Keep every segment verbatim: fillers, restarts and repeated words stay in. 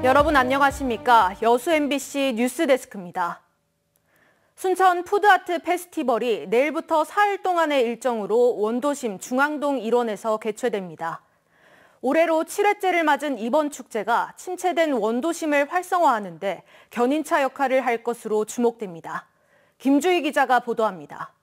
여러분 안녕하십니까? 여수 엠비씨 뉴스데스크입니다. 순천 푸드아트 페스티벌이 내일부터 사흘 동안의 일정으로 원도심 중앙동 일원에서 개최됩니다. 올해로 칠 회째를 맞은 이번 축제가 침체된 원도심을 활성화하는 데 견인차 역할을 할 것으로 주목됩니다. 김주희 기자가 보도합니다.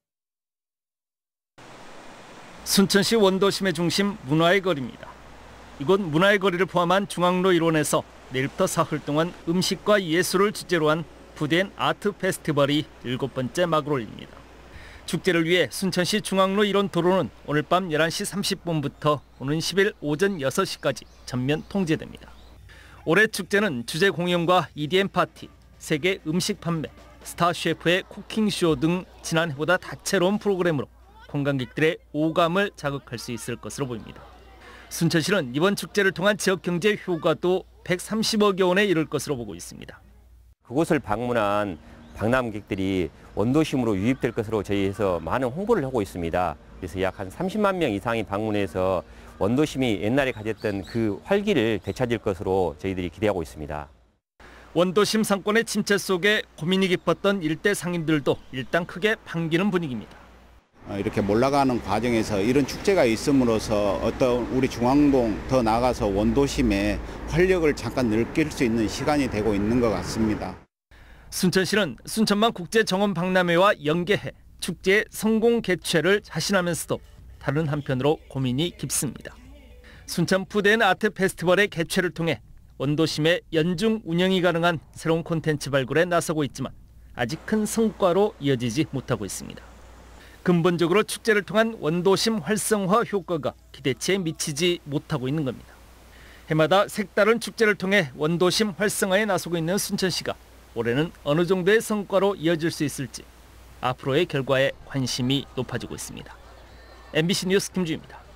순천시 원도심의 중심 문화의 거리입니다. 이곳 문화의 거리를 포함한 중앙로 일원에서 내일부터 사흘 동안 음식과 예술을 주제로 한 푸드 앤 아트 페스티벌이 일곱 번째 막을 올립니다. 축제를 위해 순천시 중앙로 일원 도로는 오늘 밤 열한 시 삼십 분부터 오는 십 일 오전 여섯 시까지 전면 통제됩니다. 올해 축제는 주제 공연과 이디엠 파티, 세계 음식 판매, 스타 셰프의 쿠킹쇼 등 지난해보다 다채로운 프로그램으로 관광객들의 오감을 자극할 수 있을 것으로 보입니다. 순천시는 이번 축제를 통한 지역 경제 효과도 백삼십억여 원에 이를 것으로 보고 있습니다. 그곳을 방문한 방문객들이 원도심으로 유입될 것으로 저희에서 많은 홍보를 하고 있습니다. 그래서 약 한 삼십만 명 이상이 방문해서 원도심이 옛날에 가졌던 그 활기를 되찾을 것으로 저희들이 기대하고 있습니다. 원도심 상권의 침체 속에 고민이 깊었던 일대 상인들도 일단 크게 반기는 분위기입니다. 이렇게 몰아가는 과정에서 이런 축제가 있음으로써 어떤 우리 중앙동 더 나아가서 원도심의 활력을 잠깐 느낄 수 있는 시간이 되고 있는 것 같습니다. 순천시는 순천만 국제정원박람회와 연계해 축제의 성공 개최를 자신하면서도 다른 한편으로 고민이 깊습니다. 순천 푸드 앤 아트 페스티벌의 개최를 통해 원도심의 연중 운영이 가능한 새로운 콘텐츠 발굴에 나서고 있지만 아직 큰 성과로 이어지지 못하고 있습니다. 근본적으로 축제를 통한 원도심 활성화 효과가 기대치에 미치지 못하고 있는 겁니다. 해마다 색다른 축제를 통해 원도심 활성화에 나서고 있는 순천시가 올해는 어느 정도의 성과로 이어질 수 있을지 앞으로의 결과에 관심이 높아지고 있습니다. 엠비씨 뉴스 김주희입니다.